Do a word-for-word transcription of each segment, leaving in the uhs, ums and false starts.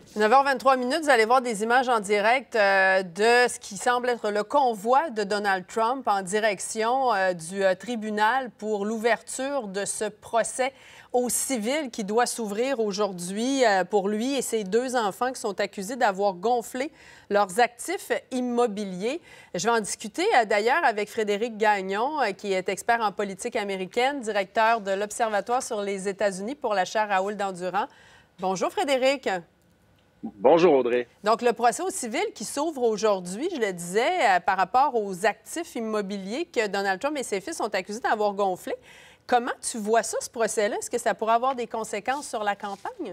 neuf heures vingt-trois minutes, vous allez voir des images en direct euh, de ce qui semble être le convoi de Donald Trump en direction euh, du euh, tribunal pour l'ouverture de ce procès au civil qui doit s'ouvrir aujourd'hui euh, pour lui et ses deux enfants qui sont accusés d'avoir gonflé leurs actifs immobiliers. Je vais en discuter euh, d'ailleurs avec Frédéric Gagnon, euh, qui est expert en politique américaine, directeur de l'Observatoire sur les États-Unis pour la chaire Raoul Dandurand. Bonjour Frédéric. Bonjour Audrey. Donc, le procès au civil qui s'ouvre aujourd'hui, je le disais, euh, par rapport aux actifs immobiliers que Donald Trump et ses fils sont accusés d'avoir gonflés. Comment tu vois ça, ce procès-là? Est-ce que ça pourrait avoir des conséquences sur la campagne?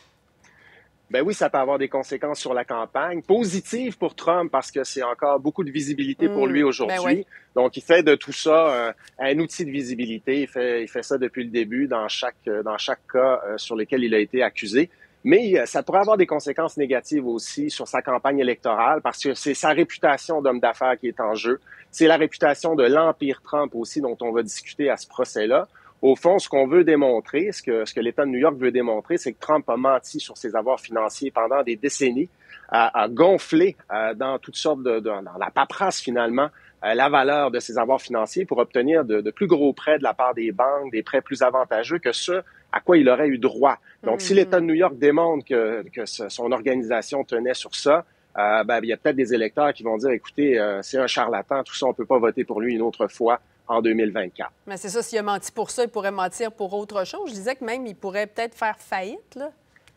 Ben oui, ça peut avoir des conséquences sur la campagne. Positives pour Trump parce que c'est encore beaucoup de visibilité pour lui aujourd'hui. Ben oui. Donc, il fait de tout ça un, un outil de visibilité. Il fait, il fait ça depuis le début dans chaque, dans chaque cas euh, sur lequel il a été accusé. Mais ça pourrait avoir des conséquences négatives aussi sur sa campagne électorale parce que c'est sa réputation d'homme d'affaires qui est en jeu. C'est la réputation de l'Empire Trump aussi dont on va discuter à ce procès-là. Au fond, ce qu'on veut démontrer, ce que, ce que l'État de New York veut démontrer, c'est que Trump a menti sur ses avoirs financiers pendant des décennies, a, a gonflé euh, dans toutes sortes de, de dans la paperasse finalement, euh, la valeur de ses avoirs financiers pour obtenir de, de plus gros prêts de la part des banques, des prêts plus avantageux que ceux à quoi il aurait eu droit. Donc, mm-hmm. si l'État de New York démontre que, que ce, son organisation tenait sur ça, euh, ben, il y a peut-être des électeurs qui vont dire, écoutez, euh, c'est un charlatan, tout ça, on ne peut pas voter pour lui une autre fois en deux mille vingt-quatre. Mais c'est ça, s'il a menti pour ça, il pourrait mentir pour autre chose. Je disais que même, il pourrait peut-être faire faillite, là.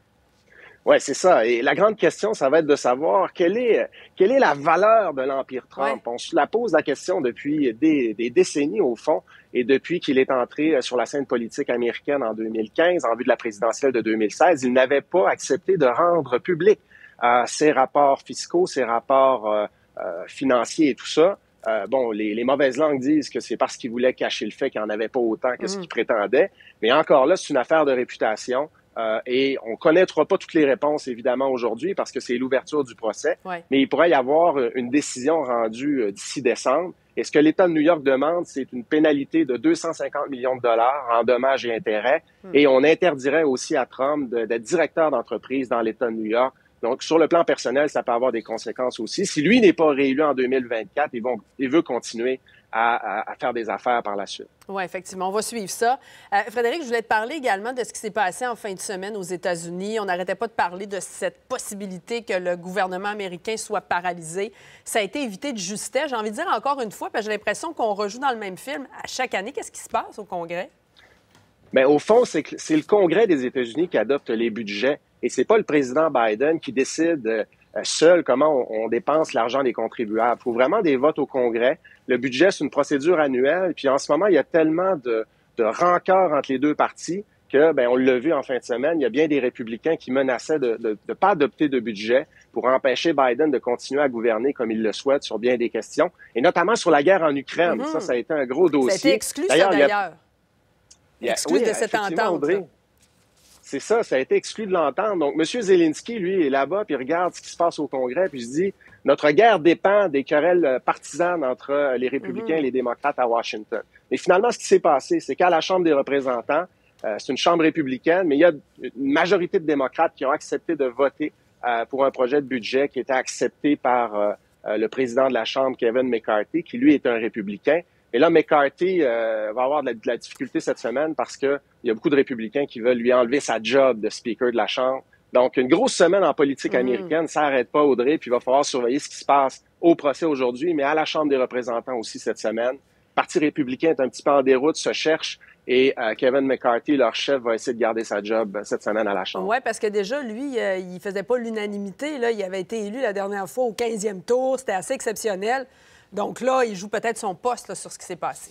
Oui, c'est ça. Et la grande question, ça va être de savoir quelle est, quelle est la valeur de l'Empire Trump. Ouais. On se la pose la question depuis des, des décennies, au fond, et depuis qu'il est entré sur la scène politique américaine en deux mille quinze, en vue de la présidentielle de deux mille seize, il n'avait pas accepté de rendre public euh, ses rapports fiscaux, ses rapports euh, euh, financiers et tout ça. Euh, bon, les, les mauvaises langues disent que c'est parce qu'il voulait cacher le fait qu'il n'en avait pas autant que mmh. ce qu'il prétendait. Mais encore là, c'est une affaire de réputation. Euh, et on connaîtra pas toutes les réponses, évidemment, aujourd'hui, parce que c'est l'ouverture du procès. Ouais. Mais il pourrait y avoir une décision rendue euh, d'ici décembre. Et ce que l'État de New York demande, c'est une pénalité de deux cent cinquante millions de dollars en dommages et intérêts. Mmh. Et on interdirait aussi à Trump de, d'être directeur d'entreprise dans l'État de New York. Donc, sur le plan personnel, ça peut avoir des conséquences aussi. Si lui n'est pas réélu en deux mille vingt-quatre, ils vont, il veut continuer à, à, à faire des affaires par la suite. Oui, effectivement. On va suivre ça. Euh, Frédéric, je voulais te parler également de ce qui s'est passé en fin de semaine aux États-Unis. On n'arrêtait pas de parler de cette possibilité que le gouvernement américain soit paralysé. Ça a été évité de justesse. J'ai envie de dire encore une fois, parce que j'ai l'impression qu'on rejoue dans le même film à chaque année. Qu'est-ce qui se passe au Congrès? Bien, au fond, c'est, c'est le Congrès des États-Unis qui adopte les budgets et c'est pas le président Biden qui décide euh, seul comment on, on dépense l'argent des contribuables. Il faut vraiment des votes au Congrès. Le budget, c'est une procédure annuelle. Puis en ce moment, il y a tellement de, de rancœur entre les deux partis que, ben, on l'a vu en fin de semaine, il y a bien des républicains qui menaçaient de ne de, de pas adopter de budget pour empêcher Biden de continuer à gouverner comme il le souhaite sur bien des questions, et notamment sur la guerre en Ukraine. Mm-hmm. Ça, ça a été un gros dossier. Ça a été exclu, d'ailleurs, ça, d'ailleurs. Il y a... Exclu oui, de cette entente. Audrey, c'est ça, ça a été exclu de l'entente. Donc, M. Zelensky, lui, est là-bas, puis il regarde ce qui se passe au Congrès, puis il se dit, notre guerre dépend des querelles partisanes entre les républicains mm-hmm. et les démocrates à Washington. Mais finalement, ce qui s'est passé, c'est qu'à la Chambre des représentants, euh, c'est une chambre républicaine, mais il y a une majorité de démocrates qui ont accepté de voter euh, pour un projet de budget qui était accepté par euh, le président de la Chambre, Kevin McCarthy, qui, lui, est un républicain. Et là, McCarthy euh, va avoir de la, de la difficulté cette semaine parce qu'il y a beaucoup de républicains qui veulent lui enlever sa job de speaker de la Chambre. Donc, une grosse semaine en politique mmh. américaine, ça n'arrête pas, Audrey, puis il va falloir surveiller ce qui se passe au procès aujourd'hui, mais à la Chambre des représentants aussi cette semaine. Le Parti républicain est un petit peu en déroute, se cherche, et euh, Kevin McCarthy, leur chef, va essayer de garder sa job cette semaine à la Chambre. Oui, parce que déjà, lui, euh, il faisait pas l'unanimité. Là. Il avait été élu la dernière fois au quinzième tour. C'était assez exceptionnel. Donc là, il joue peut-être son poste là, sur ce qui s'est passé.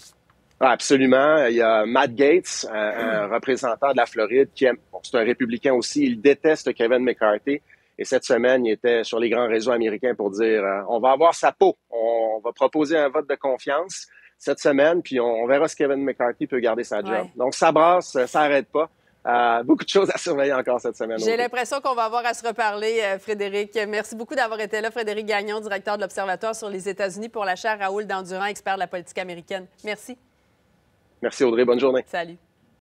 Ah, absolument. Il y a Matt Gaetz, un, un représentant de la Floride, qui aime, bon, c'est un républicain aussi, il déteste Kevin McCarthy. Et cette semaine, il était sur les grands réseaux américains pour dire euh, on va avoir sa peau, on va proposer un vote de confiance cette semaine, puis on, on verra si Kevin McCarthy peut garder sa job. Ouais. Donc ça brasse, ça n'arrête pas. Euh, beaucoup de choses à surveiller encore cette semaine. J'ai l'impression qu'on va avoir à se reparler, euh, Frédéric. Merci beaucoup d'avoir été là. Frédéric Gagnon, directeur de l'Observatoire sur les États-Unis pour la chaire Raoul Dandurand, expert de la politique américaine. Merci. Merci Audrey, bonne journée. Salut.